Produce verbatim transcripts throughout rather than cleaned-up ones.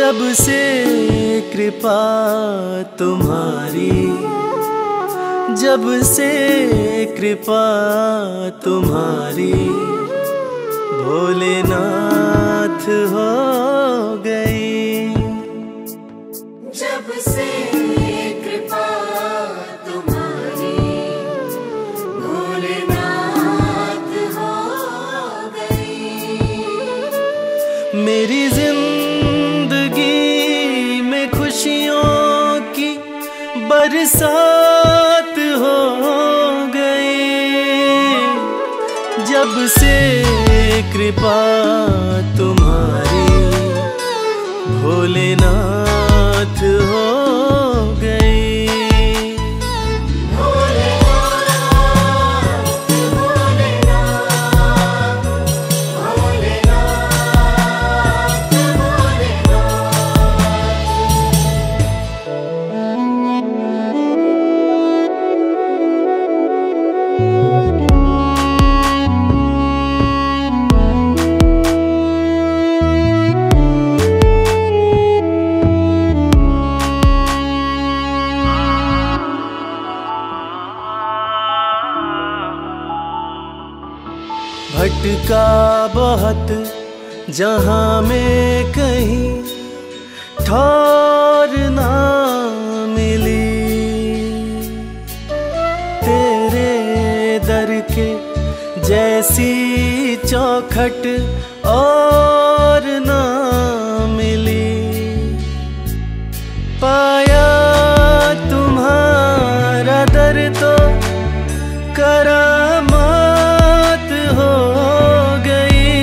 जब से कृपा तुम्हारी, जब से कृपा तुम्हारी, भोलेनाथ हो गई। जब से कृपा तुम्हारी, भोलेनाथ हो गई। मेरी जिंदगी में खुशियों की बरसात हो गई। जब से कृपा तुम्हारी, भोलेनाथ हो गई। भटका बहुत जहाँ में कहीं ठौर ना मिली, तेरे दर के जैसी चौखट और ना मिली। पाया तुम्हारा दर तो करामात हो गई।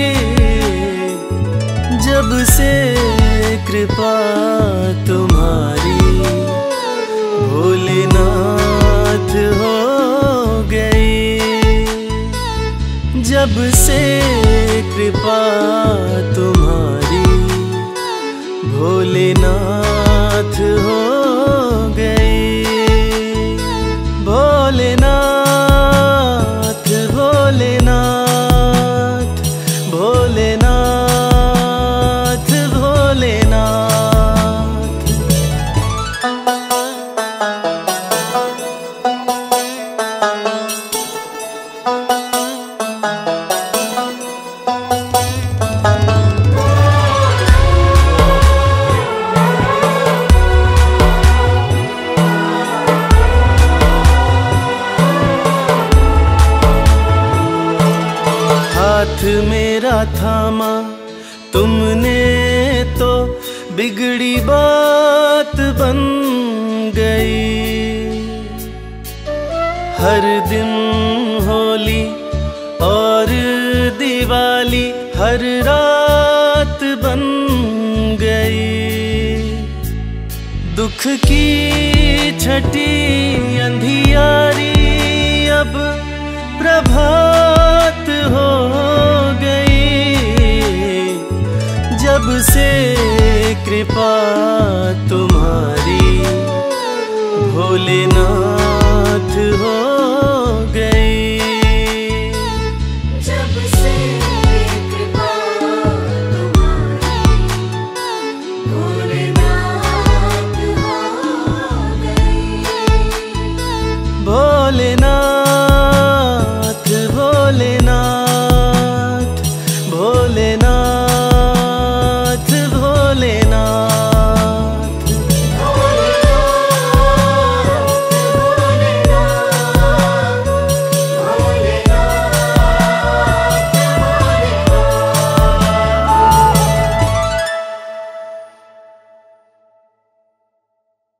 जब से कृपा तुम्हारी, भोलेनाथ हो गई। जब से कृपा तुम्हारी, भोलेनाथ हो गई। भोलेनाथ भोलेनाथ भोलेनाथ भोलेनाथ। हाथ मेरा थामा तुमने तो बिगड़ी बात बन गई। हर दिन होली और दिवाली हर रात बन गई। दुख की छठी अंधियारी अब प्रभात हो गई। जब से कृपा तुम्हारी, भोलेनाथ